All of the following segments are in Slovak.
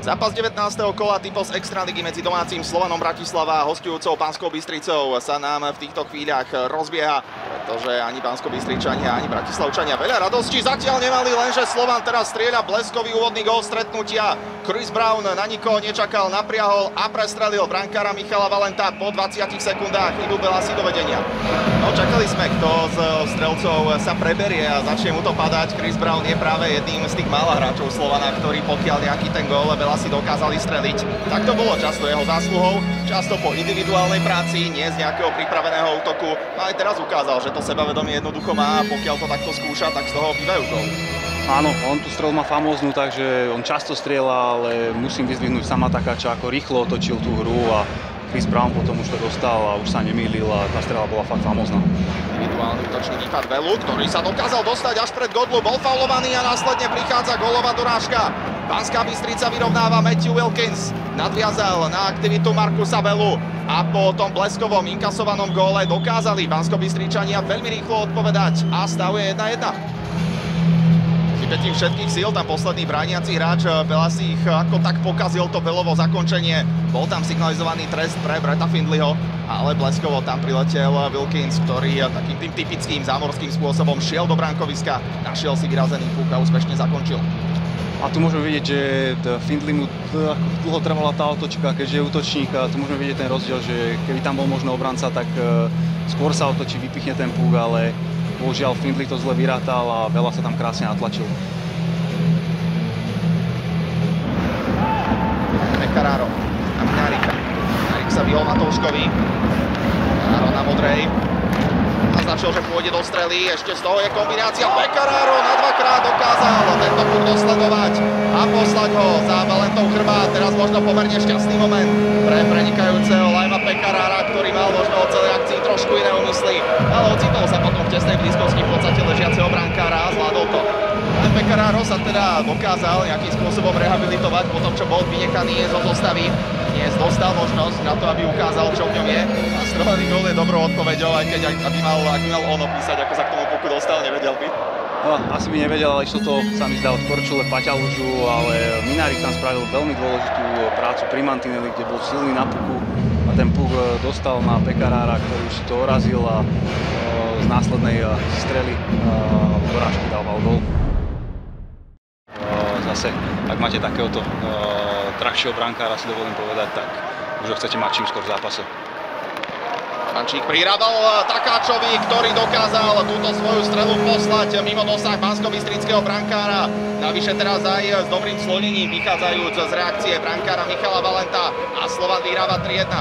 Zápas 19. kola Typos Extraligy medzi domácim Slovanom Bratislava a hosťujúcou Banskou Bystricou sa nám v týchto chvíľach rozbieha, pretože ani Banskobystričania, ani Bratislavčania veľa radosti zatiaľ nemali, lenže Slovan teraz strieľa bleskový úvodný gól stretnutia. Chris Brown na nikoho nečakal, napriahol a prestrelil brankára Michala Valenta po 20 sekundách. Ibu Belasi do vedenia. No, čakali sme, kto z strelcov sa preberie a začne mu to padať. Chris Brown je práve jedným z tých mála hráčov Slovana, ktorí pokiaľ nejaký ten gól si dokázali streliť. Tak to bolo často jeho zásluhou, často po individuálnej práci, nie z nejakého pripraveného útoku. No aj teraz ukázal, že to sebavedomie jednoducho má a pokiaľ to takto skúša, tak z toho bývajú góly. Áno, on tú strelu má famóznu, takže on často strieľa, ale musím vyzdvihnúť Sama Takáča, ako rýchlo otočil tú hru a Chris Brown potom už to dostal a už sa nemýlil a tá strela bola fakt famózna. Individuálny útočný výpad Velu, ktorý sa dokázal dostať až pred Godlu, bol faulovaný a následne prichádza gólová dorážka. Banská Bystrica vyrovnáva Matthew Wilkins, nadviazal na aktivitu Markusa Velu a po tom bleskovom inkasovanom góle dokázali Banskobystričania veľmi rýchlo odpovedať a stav je 1-1. Chybením všetkých síl tam posledný brániaci hráč Belasi ich ako tak pokazil to Velovo zakončenie. Bol tam signalizovaný trest pre Bretta Findleyho, ale bleskovo tam priletel Wilkins, ktorý takým tým typickým zámorským spôsobom šiel do bránkoviska, našiel si vyrazený puk a úspešne zakončil. A tu môžeme vidieť, že Findley mu dlho trvala tá otočka, keďže je útočník, a tu môžeme vidieť ten rozdiel, že keby tam bol možno obranca, tak skôr sa otočí, vypichne ten puk, ale bohužiaľ Findley to zle vyrátal a Vela sa tam krásne natlačil. Pekararo a Minárika. Minárik sa vyhol Matouškovi. Pekararo na modrej. Naznačil, že pôjde do strely, ešte z toho je kombinácia. Pekararo na dvakrát dokázal tento puk dosledovať a poslať ho za Valentou chrbát. Teraz možno pomerne šťastný moment pre prenikajúceho Laima Pekarára, ktorý mal možno o celej akcii trošku iné úmysly, ale ocitol sa potom v tesnej blízkosti v podstate ležiaceho brankára a zvládol to. Laim Pekararo sa teda dokázal nejakým spôsobom rehabilitovať po tom, čo bol vynechaný zo zostavy. Dnes dostal možnosť na to, aby ukázal, čo v ňom je. A strelený gól je dobrou odpoveďou, aj keď ak by mal on opísať, ako sa k tomu puku dostal, nevedel by. No, asi by nevedel, ale išlo to, sa mi zdá, od Korčule, Paťalužu, ale Minárik tam spravil veľmi dôležitú prácu pri mantineli, kde bol silný na puku a ten puk dostal na Pekarára, ktorý už si to orazil a z následnej strely dorážky dával gól. Zase, ak máte takéhoto drahšieho brankára, si dovolím povedať, tak už ho chcete mať čím skôr v zápase. Frančík prihrával Takáčovi, ktorý dokázal túto svoju strelu poslať mimo dosah banskobystrického brankára. Navyše teraz aj s dobrým slonením, vychádzajúc z reakcie brankára Michala Valenta a Slovan vyhráva 3-1.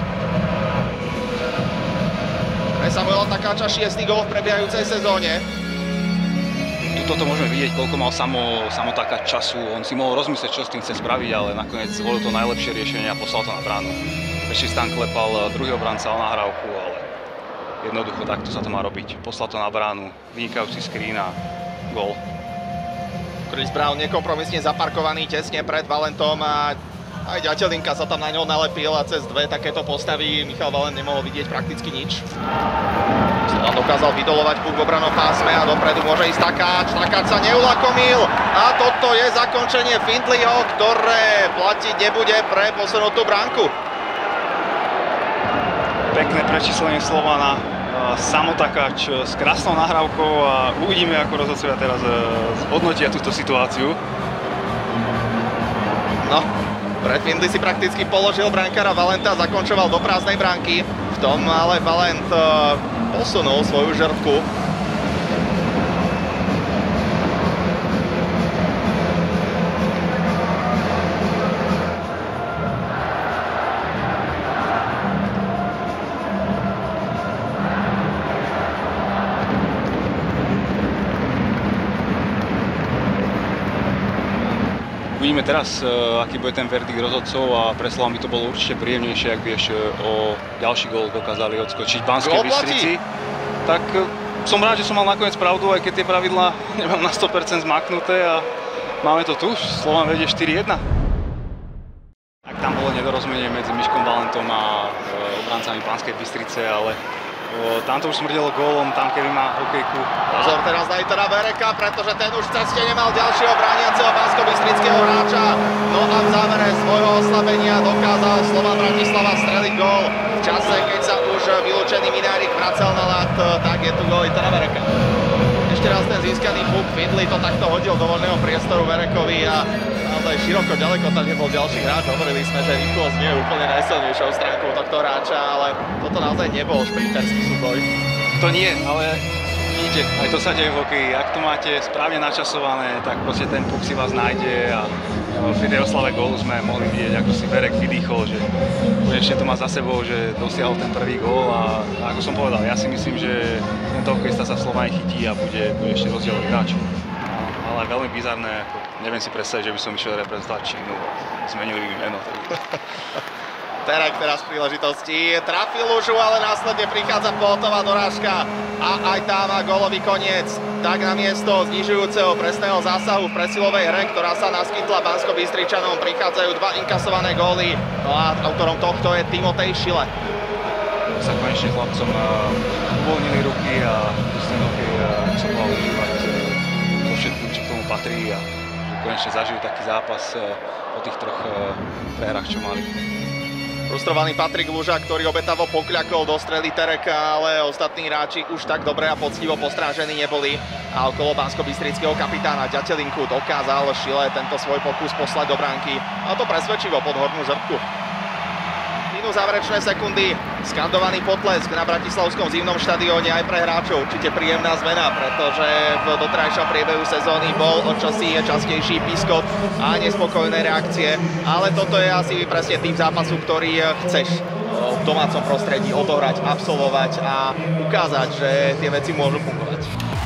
Pre Samuela Takáča 6. gól v prebiehajúcej sezóne. Toto môžeme vidieť, koľko mal Samo Takáč času. On si mohol rozmyslieť, čo s tým chce spraviť, ale nakoniec zvolil to najlepšie riešenie a poslal to na bránu. Ešte tam klepal druhý obranca o nahrávku, ale jednoducho takto sa to má robiť. Poslal to na bránu, vynikajúci screen a gól. Chris Brown nekompromisne zaparkovaný tesne pred Valentom a aj Ďatelinka sa tam na ňo nalepil a cez dve takéto postavy Michal Valent nemohol vidieť prakticky nič. Slovan dokázal vydolovať puk v obranom pásme a dopredu môže ísť Takáč. Takáč sa neulakomil a toto je zakončenie Findleyho, ktoré platiť nebude pre posunutú bránku. Pekné prečíslenie Slovana. Samo Takáč s krásnou nahrávkou a uvidíme, ako rozhodcovia teraz hodnotia túto situáciu. No, Brett Findley si prakticky položil brankára Valenta, zakončoval do prázdnej bránky. V tom ale Valent posunul svoju žrtku. Uvidíme teraz, aký bude ten verdikt rozhodcov a pre Slovan by to bolo určite príjemnejšie, ak by ešte o ďalší gól dokázali odskočiť Banskej Bystrici. Tak som rád, že som mal nakoniec pravdu, aj keď tie pravidlá nemám na 100% zmaknuté a máme to tu, Slovan vedie 4-1. Tak tam bolo nedorozumenie medzi Miškom Valentom a obrancami Banskej Bystrice, ale Tam to už smrdelo gólom, tam keby má hokejku. Pozor teraz na Itana Bereka, pretože ten už v ceste nemal ďalšieho brániaceho banskobystrického hráča. No a v závere svojho oslabenia dokázal Slovan Bratislava streliť gól. V čase, keď sa už vylúčený Minárik vracal na ľad, tak je tu gól Itana Bereka. Ešte raz ten získaný puk, Findlay to takto hodil do voľného priestoru Berekovi a naozaj široko, ďaleko tam nebol ďalší hráč. Hovorili sme, že rýchlosť nie je úplne najsilnejšou stránkou tohto hráča, ale toto naozaj nebol šprinterský súboj. To nie, ale ide. Aj to sa deje v hokeji. Ak to máte správne načasované, tak proste ten puk si vás nájde a v Oslave gólu sme mohli vidieť, ako si Berek vydýchol, že konečne to má za sebou, že dosiahol ten prvý gól a ako som povedal, ja si myslím, že tento hokejista sa v Slovane chytí a bude ešte rozdielový hráč. Ale veľmi bizarné, neviem si predstaviť, že by som išiel reprezentovať Čínu, zmenili mi meno. Terek teraz príležitosti, trafil už, ale následne prichádza Poltová dorážka a aj tá má gólový koniec. Tak na miesto znižujúceho presného zásahu v presilovej hre, ktorá sa naskytla Banskobystričanom, prichádzajú dva inkasované góly. No a autorom tohto je Timotej Šile. Sa konečne chlapcom uvoľnili ruky a ten hokej sa mohol užívať so všetkým, čo k tomu patrí a že konečne zažijú taký zápas po tých troch prehrách, čo mali. Frustrovaný Patrik Lužák, ktorý obetavo pokľakol do strely Tereka, ale ostatní hráči už tak dobre a poctivo postrážení neboli. A okolo banskobystrického kapitána Ďatelinku dokázal Šile tento svoj pokus poslať do bránky. A to presvedčivo pod hornú žrtku. Minú záverečné sekundy, skandovaný potlesk na bratislavskom zimnom štadióne aj pre hráčov. Určite príjemná zmena, pretože v doterajšom priebehu sezóny bol o čosi častejší piskot a nespokojné reakcie. Ale toto je asi presne tým zápasu, ktorý chceš v domácom prostredí odohrať, absolvovať a ukázať, že tie veci môžu fungovať.